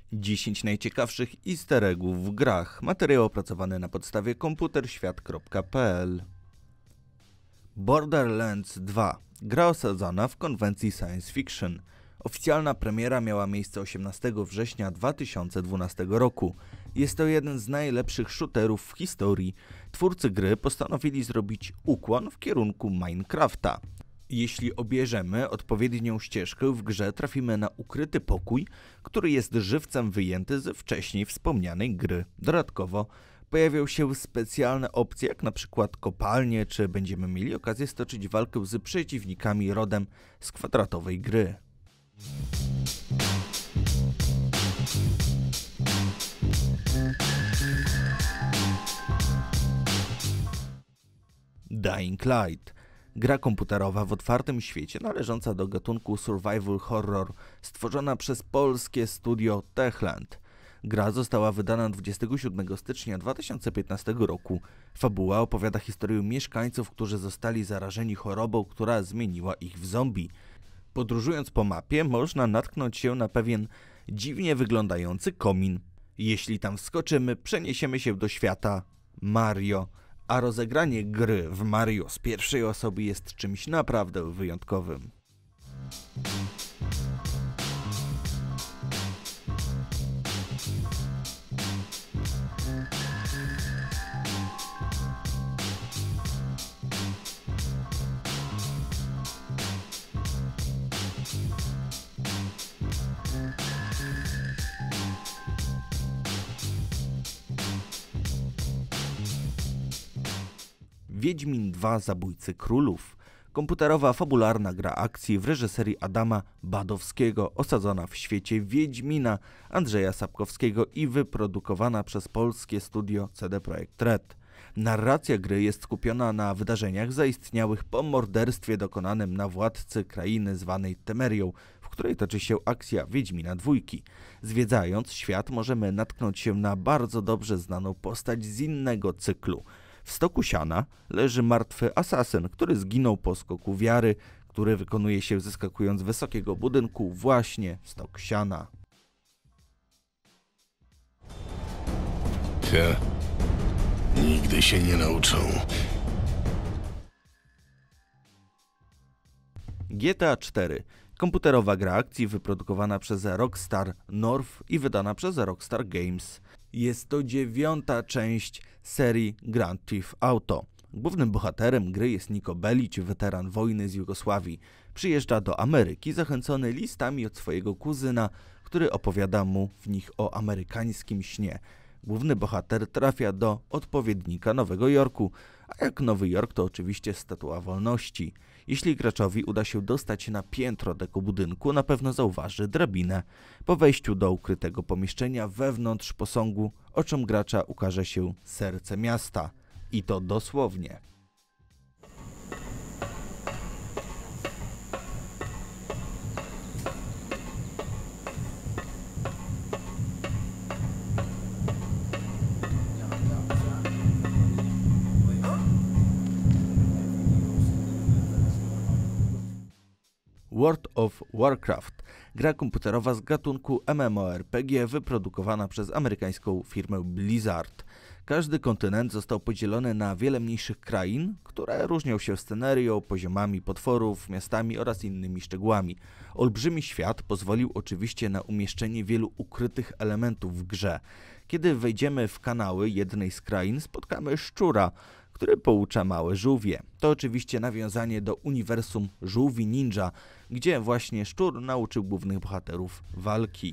10 najciekawszych easter eggów w grach. Materiał opracowany na podstawie komputerświat.pl. Borderlands 2. Gra osadzona w konwencji science fiction. Oficjalna premiera miała miejsce 18 września 2012 roku. Jest to jeden z najlepszych shooterów w historii. Twórcy gry postanowili zrobić ukłon w kierunku Minecrafta. Jeśli obierzemy odpowiednią ścieżkę, w grze trafimy na ukryty pokój, który jest żywcem wyjęty ze wcześniej wspomnianej gry. Dodatkowo pojawią się specjalne opcje, jak na przykład kopalnie, czy będziemy mieli okazję stoczyć walkę z przeciwnikami rodem z kwadratowej gry. Dying Light. Gra komputerowa w otwartym świecie należąca do gatunku survival horror, stworzona przez polskie studio Techland. Gra została wydana 27 stycznia 2015 roku. Fabuła opowiada historię mieszkańców, którzy zostali zarażeni chorobą, która zmieniła ich w zombie. Podróżując po mapie, można natknąć się na pewien dziwnie wyglądający komin. Jeśli tam wskoczymy, przeniesiemy się do świata Mario, a rozegranie gry w Mario z pierwszej osoby jest czymś naprawdę wyjątkowym. Wiedźmin 2 Zabójcy Królów. Komputerowa, fabularna gra akcji w reżyserii Adama Badowskiego, osadzona w świecie Wiedźmina Andrzeja Sapkowskiego i wyprodukowana przez polskie studio CD Projekt Red. Narracja gry jest skupiona na wydarzeniach zaistniałych po morderstwie dokonanym na władcy krainy zwanej Temerią, w której toczy się akcja Wiedźmina Dwójki. Zwiedzając świat możemy natknąć się na bardzo dobrze znaną postać z innego cyklu. W stoku siana leży martwy asasyn, który zginął po skoku wiary, który wykonuje się zeskakując z wysokiego budynku właśnie w stok siana. Nigdy się nie nauczą. GTA 4. Komputerowa gra akcji wyprodukowana przez Rockstar North i wydana przez Rockstar Games. Jest to 9. część serii Grand Theft Auto. Głównym bohaterem gry jest Niko Bellic, weteran wojny z Jugosławii. Przyjeżdża do Ameryki zachęcony listami od swojego kuzyna, który opowiada mu w nich o amerykańskim śnie. Główny bohater trafia do odpowiednika Nowego Jorku, a jak Nowy Jork to oczywiście Statua Wolności. Jeśli graczowi uda się dostać na piętro tego budynku, na pewno zauważy drabinę. Po wejściu do ukrytego pomieszczenia wewnątrz posągu oczom gracza ukaże się serce miasta. I to dosłownie. World of Warcraft. Gra komputerowa z gatunku MMORPG wyprodukowana przez amerykańską firmę Blizzard. Każdy kontynent został podzielony na wiele mniejszych krain, które różnią się scenerią, poziomami potworów, miastami oraz innymi szczegółami. Olbrzymi świat pozwolił oczywiście na umieszczenie wielu ukrytych elementów w grze. Kiedy wejdziemy w kanały jednej z krain, spotkamy szczura, który poucza małe żółwie. To oczywiście nawiązanie do uniwersum żółwi ninja, gdzie właśnie szczur nauczył głównych bohaterów walki.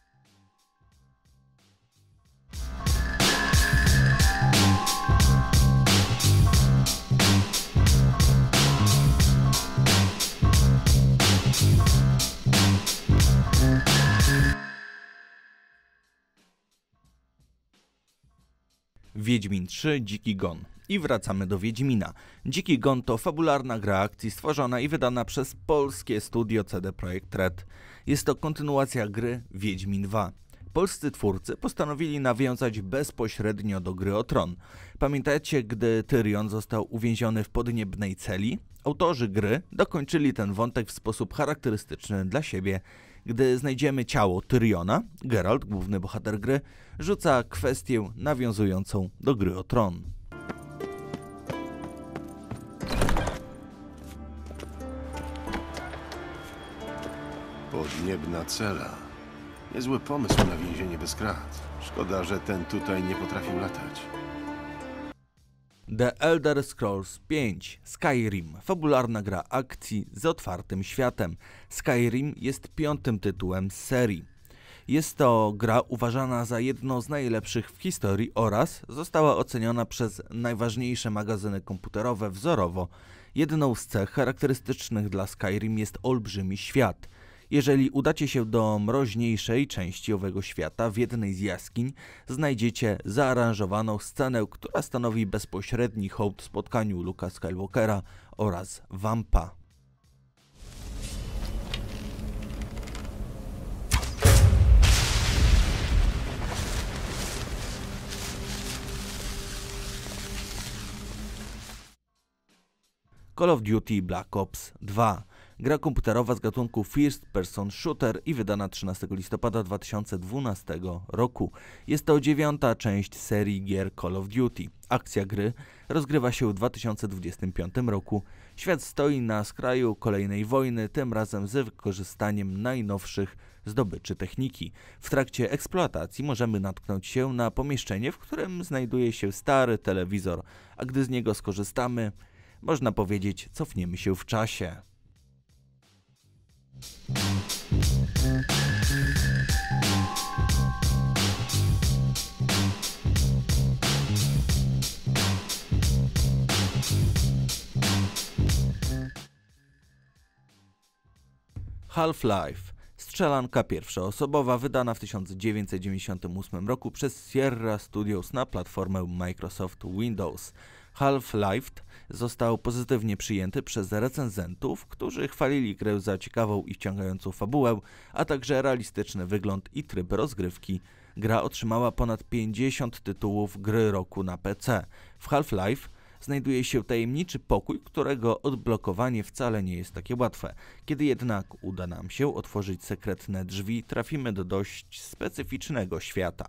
Wiedźmin 3 Dziki Gon. I wracamy do Wiedźmina. Dziki Gon to fabularna gra akcji stworzona i wydana przez polskie studio CD Projekt Red. Jest to kontynuacja gry Wiedźmin 2. Polscy twórcy postanowili nawiązać bezpośrednio do gry o Tron. Pamiętacie, gdy Tyrion został uwięziony w podniebnej celi? Autorzy gry dokończyli ten wątek w sposób charakterystyczny dla siebie. Gdy znajdziemy ciało Tyriona, Geralt, główny bohater gry, rzuca kwestię nawiązującą do gry o Tron. Podniebna cela. Niezły pomysł na więzienie bez krat. Szkoda, że ten tutaj nie potrafił latać. The Elder Scrolls V Skyrim, fabularna gra akcji z otwartym światem. Skyrim jest 5. tytułem z serii. Jest to gra uważana za jedną z najlepszych w historii oraz została oceniona przez najważniejsze magazyny komputerowe wzorowo. Jedną z cech charakterystycznych dla Skyrim jest olbrzymi świat. Jeżeli udacie się do mroźniejszej części owego świata, w jednej z jaskiń znajdziecie zaaranżowaną scenę, która stanowi bezpośredni hołd spotkaniu Luke'a Skywalkera oraz Vampa. Call of Duty Black Ops 2. Gra komputerowa z gatunku First Person Shooter i wydana 13 listopada 2012 roku. Jest to 9. część serii gier Call of Duty. Akcja gry rozgrywa się w 2025 roku. Świat stoi na skraju kolejnej wojny, tym razem z wykorzystaniem najnowszych zdobyczy techniki. W trakcie eksploatacji możemy natknąć się na pomieszczenie, w którym znajduje się stary telewizor, a gdy z niego skorzystamy, można powiedzieć, cofniemy się w czasie. Half-Life. Strzelanka pierwszoosobowa wydana w 1998 roku przez Sierra Studios na platformę Microsoft Windows. Half-Life został pozytywnie przyjęty przez recenzentów, którzy chwalili grę za ciekawą i wciągającą fabułę, a także realistyczny wygląd i tryb rozgrywki. Gra otrzymała ponad 50 tytułów gry roku na PC. W Half-Life znajduje się tajemniczy pokój, którego odblokowanie wcale nie jest takie łatwe. Kiedy jednak uda nam się otworzyć sekretne drzwi, trafimy do dość specyficznego świata.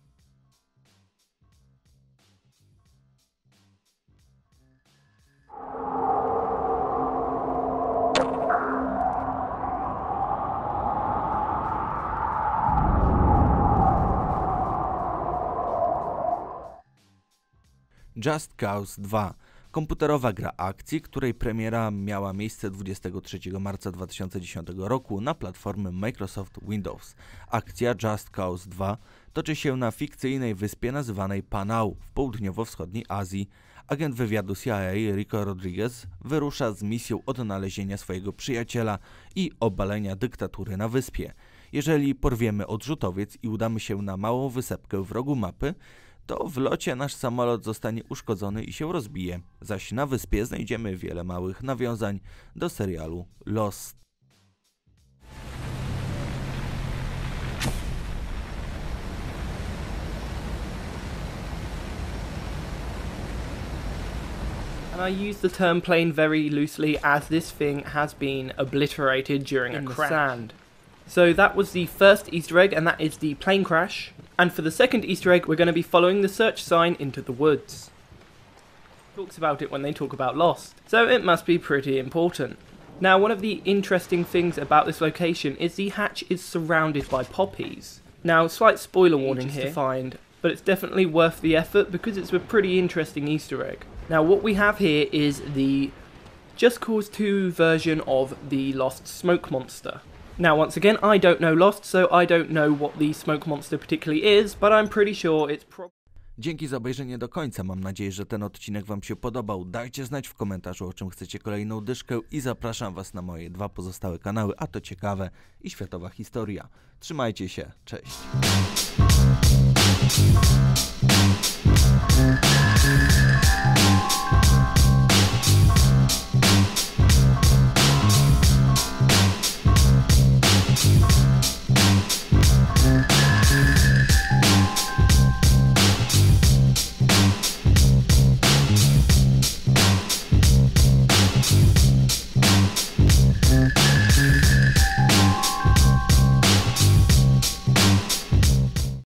Just Cause 2. Komputerowa gra akcji, której premiera miała miejsce 23 marca 2010 roku na platformy Microsoft Windows. Akcja Just Cause 2 toczy się na fikcyjnej wyspie nazywanej Panau w południowo-wschodniej Azji. Agent wywiadu CIA Rico Rodriguez wyrusza z misją odnalezienia swojego przyjaciela i obalenia dyktatury na wyspie. Jeżeli porwiemy odrzutowiec i udamy się na małą wysepkę w rogu mapy, to w locie nasz samolot zostanie uszkodzony i się rozbije, zaś na wyspie znajdziemy wiele małych nawiązań do serialu Lost. And I use the term plane very loosely as this thing has been obliterated during a crash. Sand. So that was the first Easter egg, and that is the plane crash. And for the second Easter egg, we're going to be following the search sign into the woods. Talks about it when they talk about Lost, so it must be pretty important. Now, one of the interesting things about this location is the hatch is surrounded by poppies. Now, slight spoiler warning here to find, but it's definitely worth the effort because it's a pretty interesting Easter egg. Now, what we have here is the Just Cause 2 version of the Lost Smoke Monster. Now, once again, I don't know Lost, so I don't know what the Smoke Monster particularly is, but I'm pretty sure it's Dzięki za obejrzenie do końca. Mam nadzieję, że ten odcinek Wam się podobał. Dajcie znać w komentarzu, o czym chcecie kolejną dyszkę i zapraszam Was na moje 2 pozostałe kanały, a to ciekawe i światowa historia. Trzymajcie się, cześć!